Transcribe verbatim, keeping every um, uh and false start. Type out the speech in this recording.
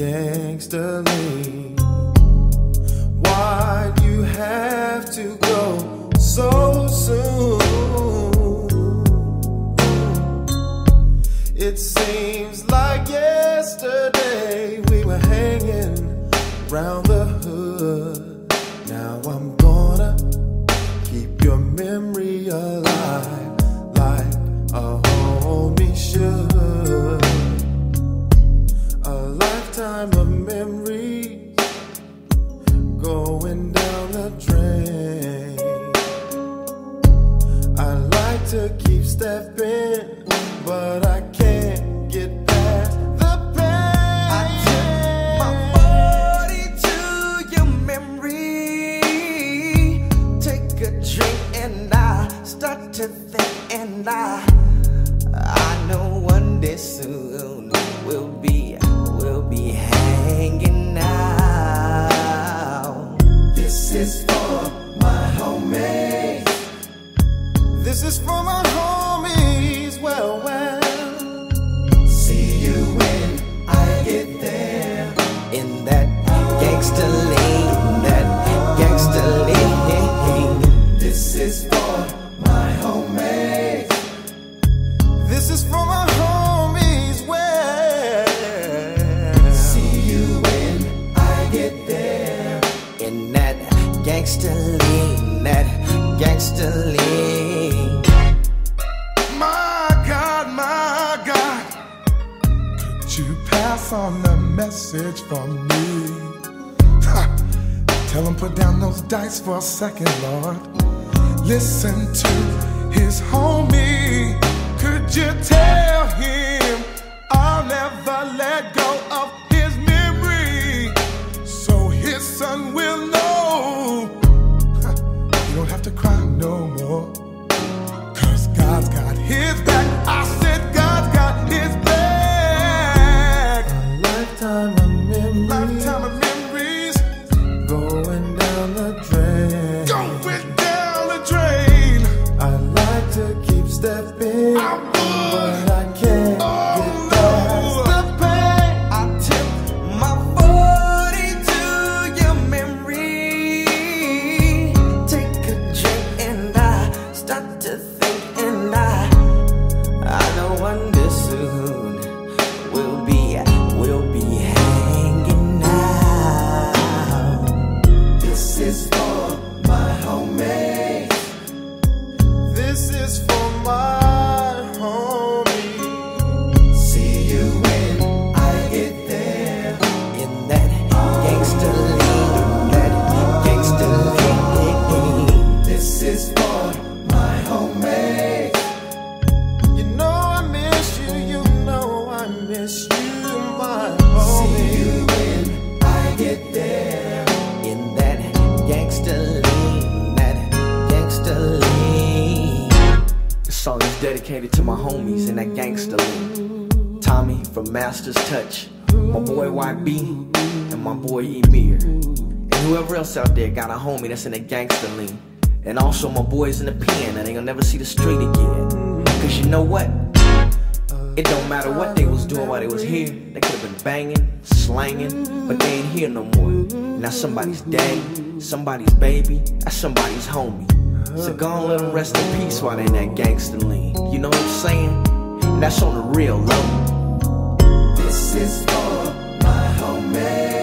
gangster lean. Why'd you have to go so soon? It seems like yesterday we were hanging round the hood. Now I'm gonna keep your memory alive like a homie should. A lifetime of memories going down the drain. I like to keep stepping, but I can't get past the pain. I tip my body to your memory. Take a drink and I start to think, and I I know one day soon we'll be we'll be hanging out. This is for my homies. This is for my homies. Well, well. See you when I get there. In that gangster lane, that gangster lane. This is for my homies. This is for my homies. Well, see you when I get there. In that gangster lane, that gangster lane. My God, my God, could you pass on the message for me? Ha. Tell him put down those dice for a second, Lord. Listen to his homie. Could you tell him I'll never let go of his memory, so his son will know? Ha. You don't have to cry no more, 'cause God's got his back. I said God's got his back. A lifetime of memories, lifetime of memories, going down the drain, going down the drain. I like to keep stepping, I but I can't oh, get past no. the pain. I tip my body to your memory. Take a drink and I start to think, and I I know one day soon we'll be we'll be hanging out. This is for my homies. This is for my homies. See you when I get there. In that gangster lane, that gangster lane. This is for my homies. You know I miss you, you know I miss you, my homie. See you when I get there. In that gangster lane, that gangster lane. This song is dedicated to my homies in that gangster lane. Tommy from Master's Touch, my boy Y B, and my boy Emir, and whoever else out there got a homie that's in the gangster lane. And also my boys in the pen that ain't gonna never see the street again. 'Cause you know what? It don't matter what they was doing while they was here. They could have been banging, slanging, but they ain't here no more. Now somebody's daddy, somebody's baby, that's somebody's homie. So go on, let them rest in peace while they in that gangster lane. You know what I'm saying? And that's on the real low. This is for my homies.